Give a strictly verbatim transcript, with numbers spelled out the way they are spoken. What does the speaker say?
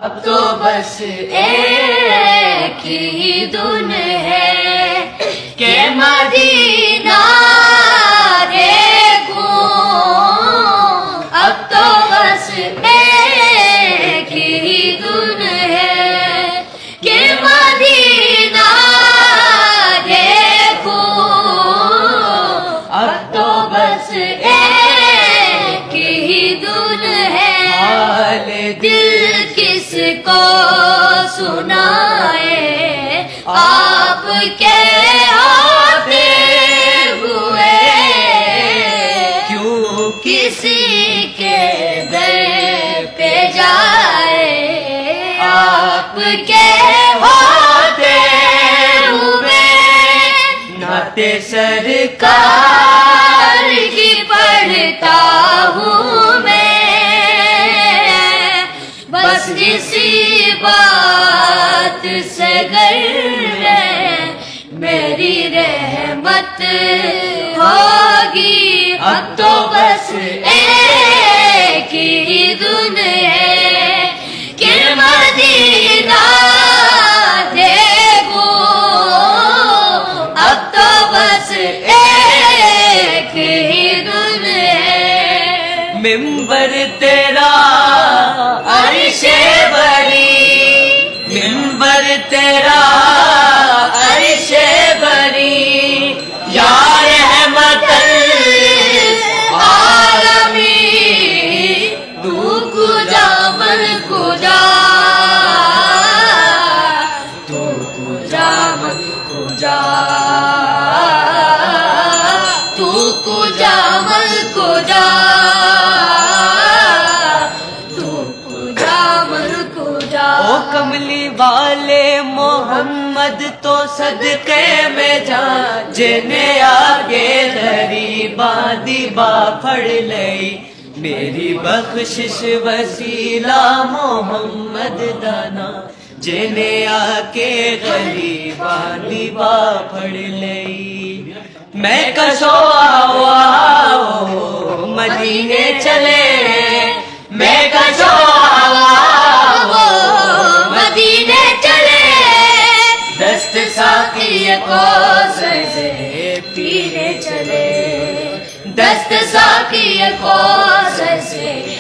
اب تو بس ایک ہی دن ہے کہ مدینہ دیکھوں، اب تو بس ایک ہی دن ہے کہ مدینہ دیکھوں، اب تو بس ایک ہی دن ہے۔ حال دل کس کو سنائے آپ کے آتے ہوئے، کیوں کسی کے در پہ جائے آپ کے ہوتے ہوئے۔ نعت سرکار کی پڑھتا ہوں میں، بس اسی بات سے گر ہے میری رحمت ہوگی، اب تو بس ایک ہی دن ہے کہ مدینہ دیکھوں، اب تو بس ایک ہی دن ہے۔ منبر تیرا عرش بری، منبر تیرا عرش بری، یا رحمت العالمین، تو کجا من کجا، تو کجا من کجا، تو کجا من کجا، او کملی والے محمد تو صدقے میں جان، جنے آگے غریباں دی با پھڑ لئی، میری بخشش وسیلہ محمد دانا، جنے آکے غریباں دی با پھڑ لئی۔ میں کشو آؤ آؤ مدینے چلے، میں کشو مدینے چلے، دست ساقی کوثر سے پینے چلے، دست ساقی کوثر سے